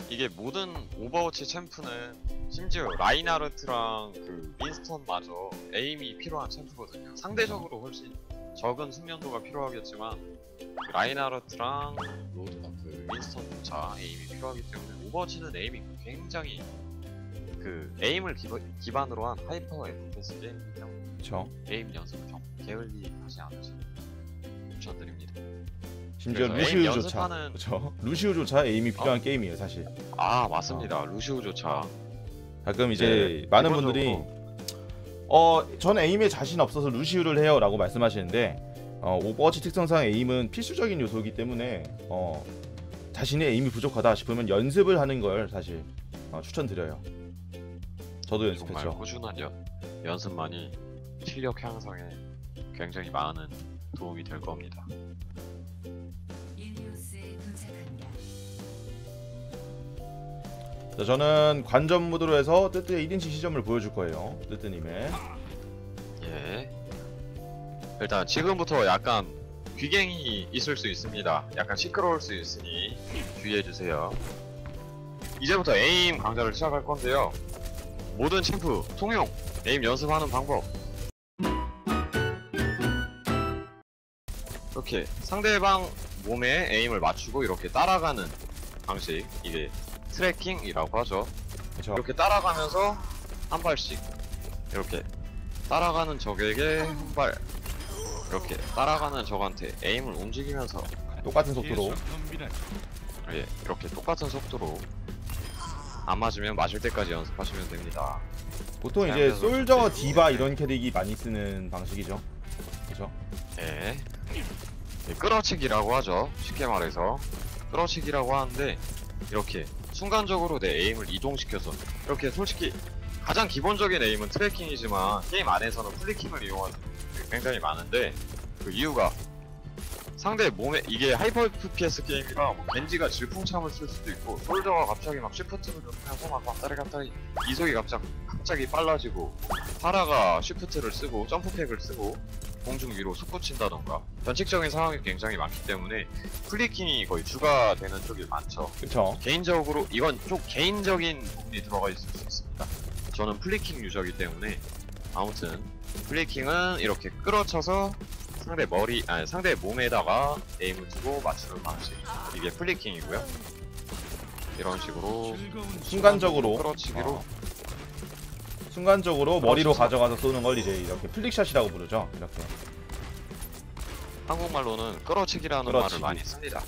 이게 모든 오버워치 챔프는 심지어 라인하르트랑 그 윈스턴마저 에임이 필요한 챔프거든요. 상대적으로 훨씬 적은 숙련도가 필요하겠지만 그 라인하르트랑 그 윈스턴조차 에임이 필요하기 때문에 오버워치는 에임이 굉장히 그 에임을 기반으로 한 하이퍼 FPS 게임이기 때문에 그쵸. 에임 연습을 좀 게을리 하지 않으시는 추천드립니다. 심지어 그래서 에임 루시우조차 연습하는- 그쵸. 루시우조차 에임이 필요한 게임이에요 사실. 아 맞습니다. 루시우조차 가끔 이제 많은 분들이 저는 에임에 자신 없어서 루시우를 해요 라고 말씀하시는데 오버워치 특성상 에임은 필수적인 요소이기 때문에 자신의 에임이 부족하다 싶으면 연습을 하는 걸 사실 추천드려요. 저도 정말 연습했죠. 꾸준한 연습만이 실력 향상에 굉장히 많은 도움이 될 겁니다. 일리오스에 도착합니다. 자, 저는 관전 모드로 해서 뜨뜨의 1인칭 시점을 보여줄 거예요. 뜨뜨님의. 예. 일단 지금부터 약간 귀갱이 있을 수 있습니다. 약간 시끄러울 수 있으니 주의해주세요. 이제부터 에임 강좌를 시작할 건데요. 모든 챔프 통용 에임 연습하는 방법. 이렇게 상대방 몸에 에임을 맞추고 이렇게 따라가는 방식, 이게 트래킹이라고 하죠. 그쵸. 이렇게 따라가면서 한 발씩 이렇게 따라가는 적에게 한 발, 이렇게 따라가는 적한테 에임을 움직이면서 똑같은 속도로. 예, 이렇게 똑같은 속도로 안 맞으면 맞을 때까지 연습하시면 됩니다. 보통 이제 솔저, 디바 이런 캐릭이 많이 쓰는 방식이죠. 그쵸? 예. 예, 끌어치기라고 하죠. 쉽게 말해서 끌어치기라고 하는데 이렇게 순간적으로 내 에임을 이동시켜서 이렇게 솔직히 가장 기본적인 에임은 트래킹이지만 게임 안에서는 플리킹을 이용하는 게 굉장히 많은데 그 이유가 상대 몸에 이게 하이퍼 FPS 게임이라 뭐 겐지가 질풍참을 쓸 수도 있고 솔저가 갑자기 막 쉬프트를 하고 막 왔다리 이속이 갑자기 빨라지고 파라가 쉬프트를 쓰고 점프팩을 쓰고 공중 위로 솟구친다던가 변칙적인 상황이 굉장히 많기 때문에 플리킹이 거의 주가 되는 쪽이 많죠. 그쵸. 개인적으로 이건 좀 개인적인 부분이 들어가 있을 수 있습니다. 저는 플리킹 유저이기 때문에 아무튼 플리킹은 이렇게 끌어쳐서 상대 몸에다가 에임을 두고 맞추는 방식, 이게 플리킹이고요. 이런 식으로 순간적으로 끌어치기로 순간적으로 머리로 그렇죠. 가져가서 쏘는 걸 이제 이렇게 플릭샷이라고 부르죠. 이렇게. 한국말로는 끌어치기라는 끌어치기. 말을 많이 씁니다.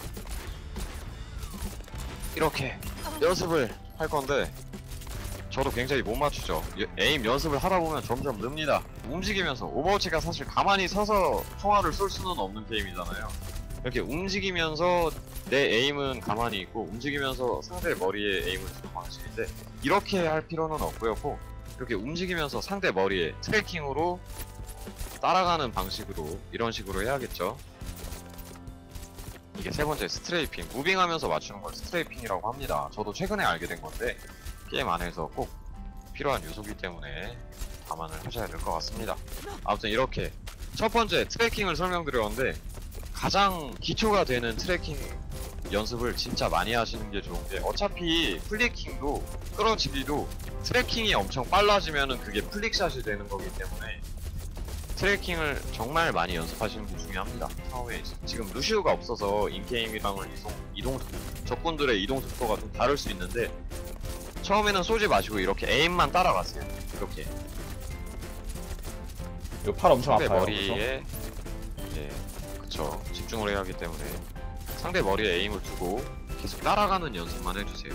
이렇게 연습을 할 건데 저도 굉장히 못 맞추죠. 에임 연습을 하다 보면 점점 늡니다. 움직이면서 오버워치가 사실 가만히 서서 총알을 쏠 수는 없는 게임이잖아요. 이렇게 움직이면서 내 에임은 가만히 있고 움직이면서 상대 머리에 에임을 주는 방식인데 이렇게 할 필요는 없고요. 꼭 이렇게 움직이면서 상대 머리에 트래킹으로 따라가는 방식으로 이런 식으로 해야겠죠. 이게 세 번째 스트레이핑, 무빙하면서 맞추는 걸 스트레이핑이라고 합니다. 저도 최근에 알게 된 건데 게임 안에서 꼭 필요한 요소이기 때문에 감안을 하셔야 될 것 같습니다. 아무튼 이렇게 첫 번째 트래킹을 설명드렸는데 가장 기초가 되는 트래킹 연습을 진짜 많이 하시는 게 좋은 게 어차피 플리킹도 끌어치기도 트래킹이 엄청 빨라지면은 그게 플릭샷이 되는 거기 때문에 트래킹을 정말 많이 연습하시는 게 중요합니다. 처음에 지금 루시우가 없어서 인게임이랑은 적군들의 이동 속도가 좀 다를 수 있는데 처음에는 쏘지 마시고 이렇게 에임만 따라가세요. 이렇게 이거 팔 엄청 상대 아파요. 머리에 예, 그쵸. 집중을 해야 하기 때문에 상대 머리에 에임을 두고 계속 따라가는 연습만 해주세요.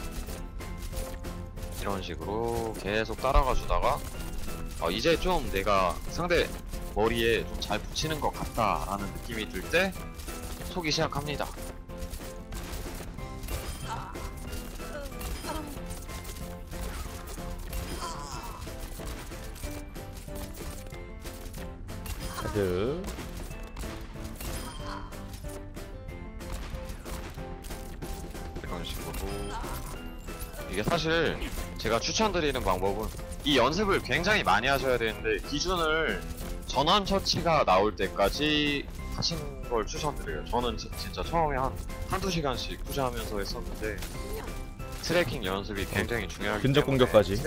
이런 식으로 계속 따라가 주다가 이제 좀 내가 상대 머리에 좀 잘 붙이는 것 같다라는 느낌이 들 때 쏘기 시작합니다. 헤드. 이런 식으로 이게 사실 제가 추천드리는 방법은 이 연습을 굉장히 많이 하셔야 되는데 기준을 전원 처치가 나올 때까지 하시는 걸 추천드려요. 저는 진짜 처음에 한두 시간씩 투자하면서 했었는데 트래킹 연습이 굉장히 중요하기 근접 때문에 공격까지.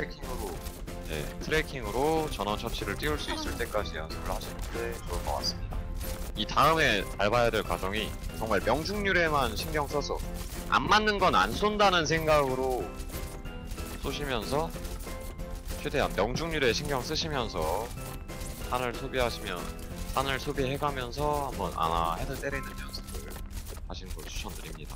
트래킹으로 전원 처치를 띄울 수 있을 때까지 연습을 하시는 게 좋을 것 같습니다. 이 다음에 밟아야 될 과정이 정말 명중률에만 신경 써서 안 맞는 건 안 쏜다는 생각으로 쏘시면서 최대한 명중률에 신경 쓰시면서 산을 소비해가면서 한번 아나 헤드 때리는 연습을 하시는 걸 추천드립니다.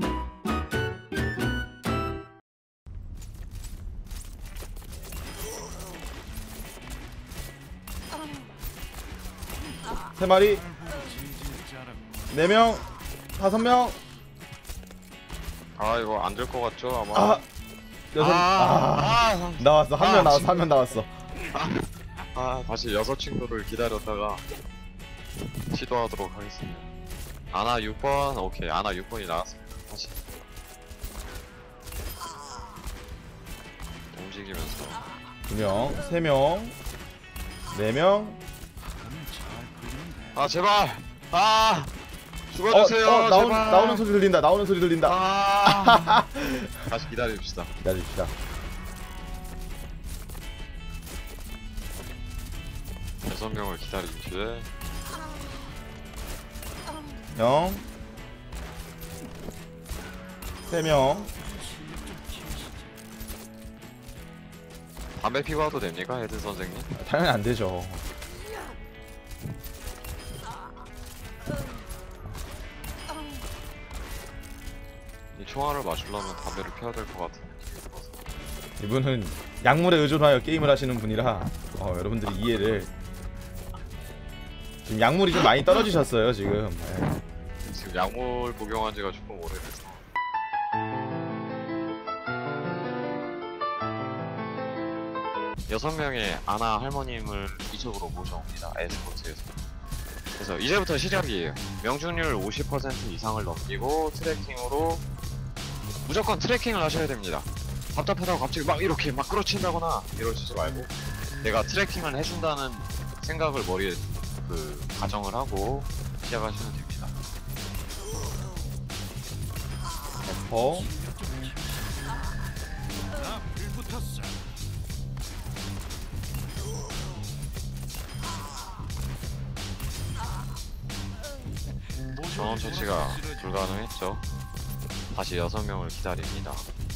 세 마리, 4명, 5명. 아 이거 안 될 것 같죠 아마. 아, 6. 나왔어. 한 명 나왔어. 한 명 나왔어. 다시 여섯 친구를 기다렸다가 시도하도록 하겠습니다. 아나 6번, 오케이. 아나 6번이 나왔습니다. 다시 움직이면서 2명, 3명, 4명. 제발! 죽어주세요! 제발! 나오는 소리 들린다. 나오는 소리 들린다. 다시 기다립시다. 기다립시다. 여섯 명을 기다리시되 형, 3명. 담배 피고 와도 됩니까, 헤드 선생님? 당연히 안 되죠. 이 총알을 맞추려면 담배를 피워야 될 것 같은 느낌이 들어서. 이분은 약물에 의존하여 게임을 하시는 분이라 여러분들이 이해를. 지금 약물이 좀 많이 떨어지셨어요 지금. 네. 지금 약물 복용한 지가 조금 오래돼서. 여섯 명의 아나 할머님을 이쪽으로 모셔옵니다. 에스코트에서. 그래서 이제부터 시작이에요. 명중률 50% 이상을 넘기고 트래킹으로 무조건 트래킹을 하셔야 됩니다. 답답하다고 갑자기 막 이렇게 막 끌어친다거나 이러시지 말고 내가 트래킹을 해준다는 생각을 머리에 가정을 하고 시작하시면 됩니다. 전원 처치가 불가능했죠. 다시 6명을 기다립니다.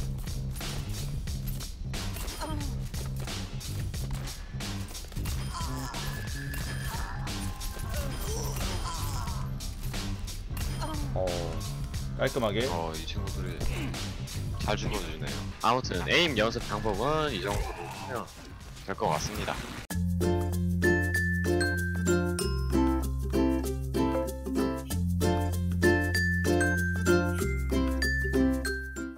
깔끔하게. 이 친구들이 잘 죽어주네요. 아무튼 에임 연습 방법은 이 정도로 하면 될 것 같습니다.